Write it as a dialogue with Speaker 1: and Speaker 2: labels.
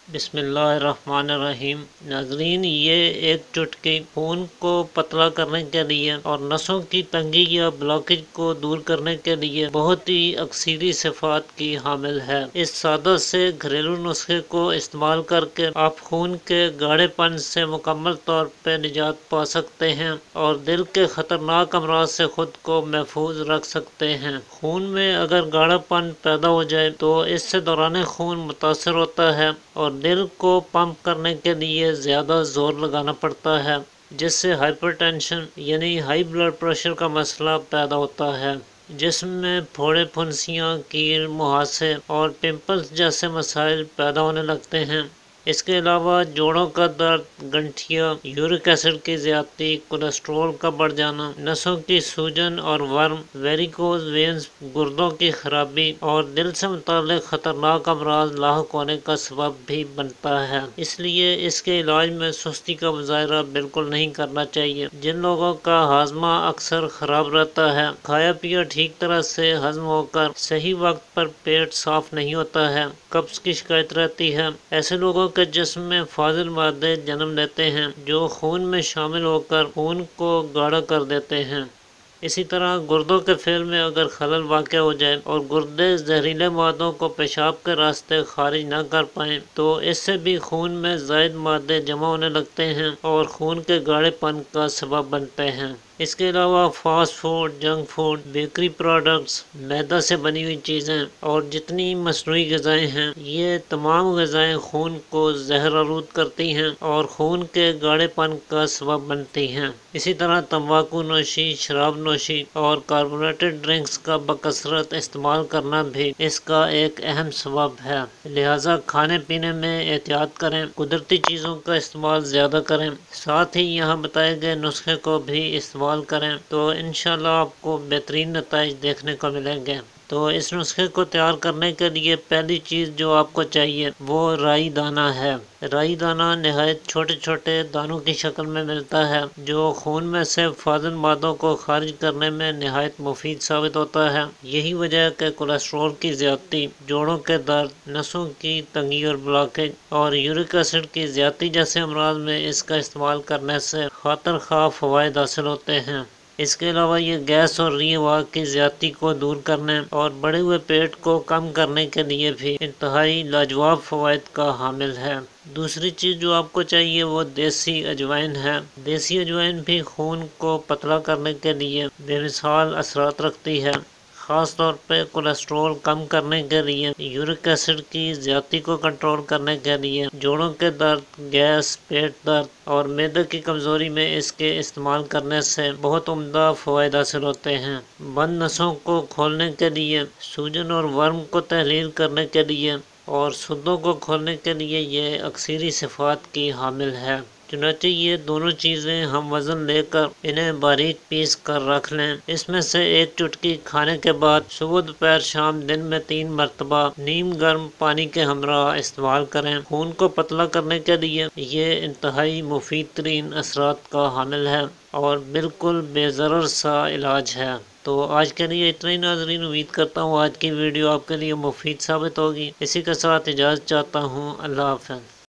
Speaker 1: بسم اللہ الرحمن الرحیم۔ ناظرین، یہ ایک چٹکی خون کو پتلا کرنے کے لیے اور نسوں کی تنگی یا بلاکیج کو دور کرنے کے لیے بہت ہی اکثری صفات کی حامل ہے۔ اس سادہ سے گھریلو نسخے کو استعمال کر کے آپ خون کے گاڑھے پن سے مکمل طور پہ نجات پا سکتے ہیں اور دل کے خطرناک امراض سے خود کو محفوظ رکھ سکتے ہیں۔ خون میں اگر گاڑھا پن پیدا ہو جائے تو اس سے دوران خون متاثر ہوتا ہے اور دل کو پمپ کرنے کے لیے زیادہ زور لگانا پڑتا ہے، جس سے ہائپر ٹینشن یعنی ہائی بلڈ پریشر کا مسئلہ پیدا ہوتا ہے۔ جسم میں پھوڑے، پھنسیاں، کیل، مہاسے اور پمپلز جیسے مسائل پیدا ہونے لگتے ہیں۔ اس کے علاوہ جوڑوں کا درد، گنٹھیا، یورک ایسڈ کی زیادتی، کولیسٹرول کا بڑھ جانا، نسوں کی سوجن اور ورم، ویریکوز وینز، گردوں کی خرابی اور دل سے متعلق خطرناک امراض لاحق ہونے کا سبب بھی بنتا ہے۔ اس لیے اس کے علاج میں سستی کا مظاہرہ بالکل نہیں کرنا چاہیے۔ جن لوگوں کا ہاضمہ اکثر خراب رہتا ہے، کھایا پیا ٹھیک طرح سے ہضم ہو کر صحیح وقت پر پیٹ صاف نہیں ہوتا ہے، قبض کی شکایت رہتی ہے، ایسے لوگوں کے جسم میں فاضل مادے جنم لیتے ہیں جو خون میں شامل ہو کر خون کو گاڑھا کر دیتے ہیں۔ اسی طرح گردوں کے فعل میں اگر خلل واقع ہو جائے اور گردے زہریلے مادوں کو پیشاب کے راستے خارج نہ کر پائیں تو اس سے بھی خون میں زائد مادے جمع ہونے لگتے ہیں اور خون کے گاڑھے پن کا سبب بنتے ہیں۔ اس کے علاوہ fast food, junk food, bakery products, maida سے بنی ہوئی چیزیں اور جتنی مصنوعی غذائیں ہیں، یہ تمام غذائیں خون کو زہر آلود کرتی ہیں اور خون کے گاڑھے پن کا سبب بنتی ہیں۔ اسی طرح تمباکو نوشی، شراب نوشی اور کاربونیٹڈ ڈرنکس کا بکثرت استعمال کرنا بھی اس کا ایک اہم سبب ہے۔ لہٰذا کھانے پینے میں احتیاط کریں، قدرتی چیزوں کا استعمال زیادہ کریں، ساتھ ہی یہاں بتائے گئے نسخے کو بھی استعمال کریں تو انشاءاللہ آپ کو بہترین نتائج دیکھنے کو ملیں گے۔ تو اس نسخے کو تیار کرنے کے لیے پہلی چیز جو آپ کو چاہیے وہ رائی دانہ ہے۔ رائی دانہ نہایت چھوٹے چھوٹے دانوں کی شکل میں ملتا ہے جو خون میں سے فاضل مادوں کو خارج کرنے میں نہایت مفید ثابت ہوتا ہے۔ یہی وجہ ہے کہ کولیسٹرول کی زیادتی، جوڑوں کے درد، نسوں کی تنگی اور بلاکیج اور یورک ایسڈ کی زیادتی جیسے امراض میں اس کا استعمال کرنے سے خاطر خواہ فوائد حاصل ہوتے ہیں۔ اس کے علاوہ یہ گیس اور ری ہوا کی زیادتی کو دور کرنے اور بڑھے ہوئے پیٹ کو کم کرنے کے لیے بھی انتہائی لاجواب فوائد کا حامل ہے۔ دوسری چیز جو آپ کو چاہیے وہ دیسی اجوائن ہے۔ دیسی اجوائن بھی خون کو پتلا کرنے کے لیے بے مثال اثرات رکھتی ہے، خاص طور پہ کولیسٹرول کم کرنے کے لیے، یورک ایسڈ کی زیادتی کو کنٹرول کرنے کے لیے، جوڑوں کے درد، گیس، پیٹ درد اور معدے کی کمزوری میں اس کے استعمال کرنے سے بہت عمدہ فوائد حاصل ہوتے ہیں۔ بند نسوں کو کھولنے کے لیے، سوجن اور ورم کو تحلیل کرنے کے لیے اور سدوں کو کھولنے کے لیے یہ اکثری صفات کی حامل ہے۔ چنانچہ یہ دونوں چیزیں ہم وزن لے کر انہیں باریک پیس کر رکھ لیں۔ اس میں سے ایک چٹکی کھانے کے بعد صبح، دوپہر، شام دن میں 3 مرتبہ نیم گرم پانی کے ہمراہ استعمال کریں۔ خون کو پتلا کرنے کے لیے یہ انتہائی مفید ترین اثرات کا حامل ہے اور بالکل بے ضرر سا علاج ہے۔ تو آج کے لیے اتنا ہی ناظرین، امید کرتا ہوں آج کی ویڈیو آپ کے لیے مفید ثابت ہوگی۔ اسی کے ساتھ اجازت چاہتا ہوں، اللہ حافظ۔